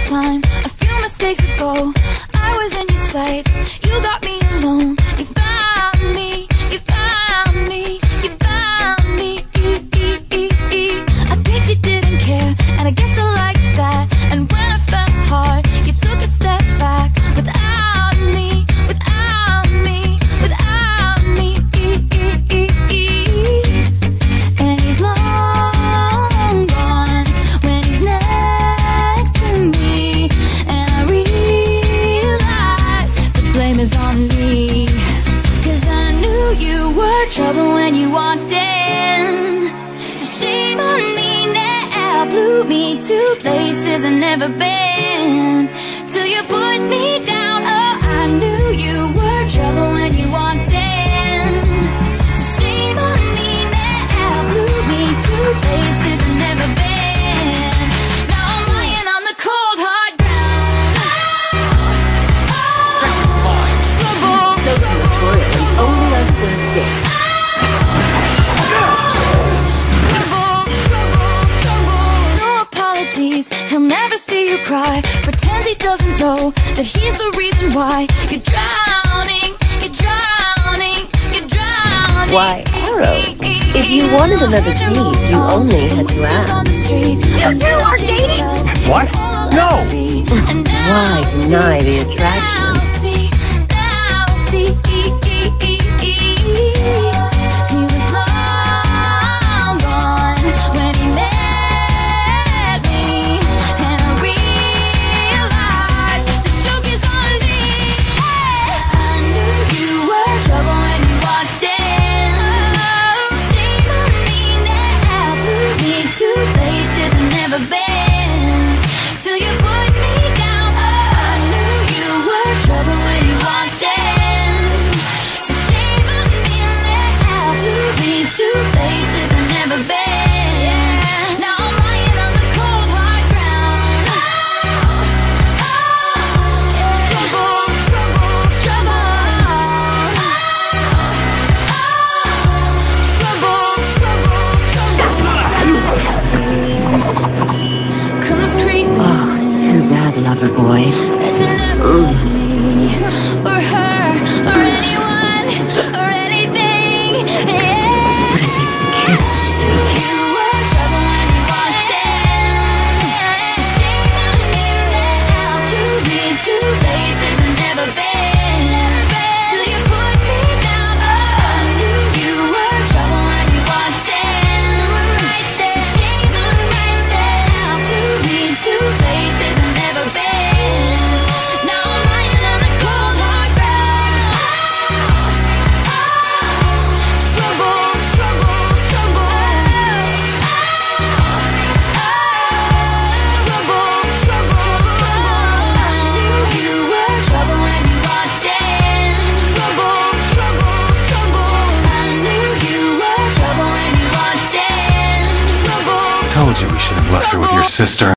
time, a few mistakes ago, I was in your sights. You got me alone. You found me. You found me. You found me. I guess you didn't care, and I guess I liked that. And when I fell hard, you took a step back. Without me, without me, without me. And he's long gone when he's next to me. And I realize the blame is on me. 'Cause I knew you were trouble when you walked in. So shame on me now. Blew me to places I've never been. Till you put me down. Oh, I knew you were trouble when you walked in. So shame on me now. Blew me to places I've never been. Now I'm lying on the cold hard ground. Trouble, trouble, trouble. He'll never see you cry. Pretends he doesn't know that he's the reason why you're drowning, you're drowning, you're drowning. Why, Arrow, if you wanted another dream, you only had to ask. You are dating? What? No! Why deny the attraction? Now see, he was long gone when he met. Been till you put me down. Oh, I knew you were trouble when you walked in. So shame on me, now blew me to places I've never been. Now I'm lying on the cold hard ground. Trouble, trouble, trouble. Lover boy. That you never loved me, or her, or anyone, or anything. Yeah. I knew you were trouble when you walked in. So shame on me now. Blew me to places I've never been. Till you put me down. Oh, I knew you were trouble when you walked in. So shame on me now. Blew me to places I've never been. Now I'm lying on the cold hard ground. Trouble, trouble, trouble. Trouble, trouble, trouble. I knew you were trouble when you walked in. Trouble, trouble, trouble. I knew you were trouble when you walked in. Trouble. Told you we should have left her with your sister.